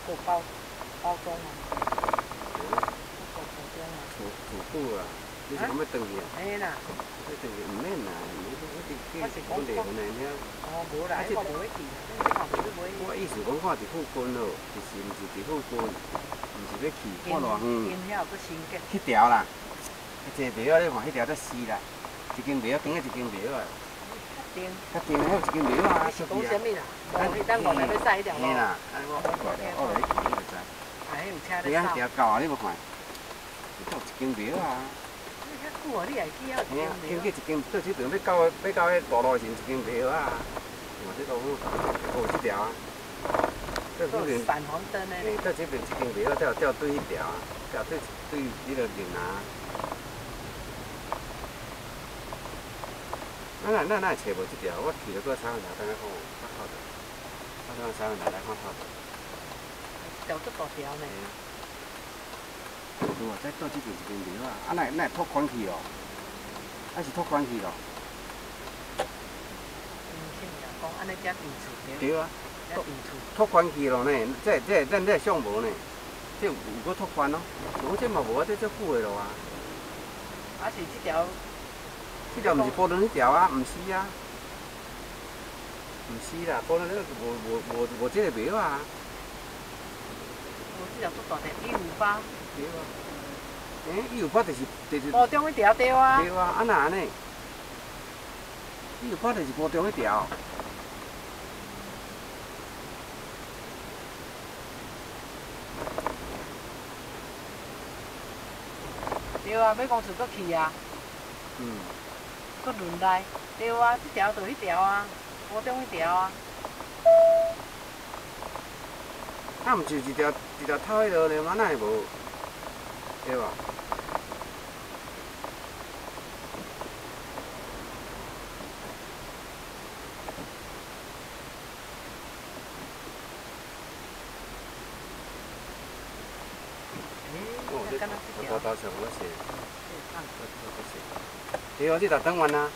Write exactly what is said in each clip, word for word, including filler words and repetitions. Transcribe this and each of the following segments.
做包包装啊，做包装啊。 厝厝久啊，你是讲要转去啊？ 嘿啦。 要转去唔免啦，你你你我是讲本地人来了。 哦，无啦，我无要去，你看无你买。 我意思讲看伫附近咯，就是毋是伫附近，毋是要去看偌远。 因遐有搁新建。 迄条啦，一个庙你看迄条才死啦，一间庙顶个一间庙啊。 顶。 较顶个还有一间庙啊， 是讲啥物啦？哦，咱外面要驶迄条路。 嘿啦，安我我我落去去你就知。 啊，迄有车你安条狗啊，你无看？迄有一间庙啊。 你遐久啊，你还记遐有一间庙？ 经过一间，倒即段要到要到迄大路前一间庙啊。看这路好，哦，这条啊。倒这边闪黄灯的。 嘿，倒这边一间庙，才有调对迄条啊，调对对迄个岭南。咱咱咱哪会找无这条？我去了过三万台，等下看，看好的。我等下三万台来看好的。 这条足大条呢。 有啊，再倒这边一间庙啊，啊，哪哪会拓宽去哦？还是拓宽去咯？ 嗯，啥物啊？讲安尼遮平厝对。 对啊。 遮平厝。 拓宽去咯呢，这这咱这项无呢，这有搁拓宽咯。我这嘛无啊，这这旧的路啊。 啊是这条。 这条毋是波轮迄条啊，毋是啊，毋是啦，波轮迄个无无无无这个庙啊。 无这条足大条，一五八。 对啊。诶，一五八就是就是。 高中迄条对啊。 对啊，啊哪安尼？一五八就是高中迄条。 对啊，美工厝搁去啊。 嗯。 搁轮来，对啊，这条就迄条啊，高中迄条啊。 啊，毋是一条一条透迄落呢吗？哪会无？对吧？ 哦，这我我到时候我写。对啊，这条等完啊。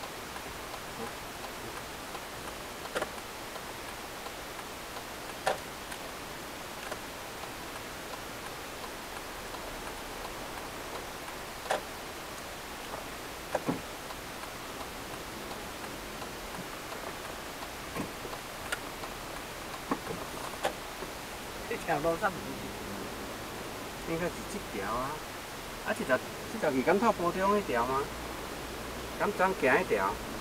这条路上应该是这条啊，啊这条这条是敢透坡中迄条吗？敢咱行迄条？